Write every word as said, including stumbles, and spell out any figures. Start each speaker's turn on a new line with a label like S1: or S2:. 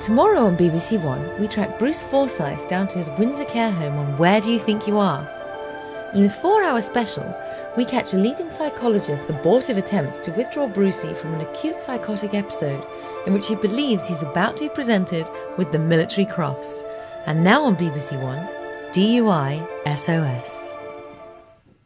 S1: Tomorrow on B B C One, we track Bruce Forsyth down to his Windsor care home on Where Do You Think You Are? In this four-hour special, we catch a leading psychologist's abortive attempts to withdraw Brucey from an acute psychotic episode in which he believes he's about to be presented with the military cross. And now on B B C One, D U I S O S.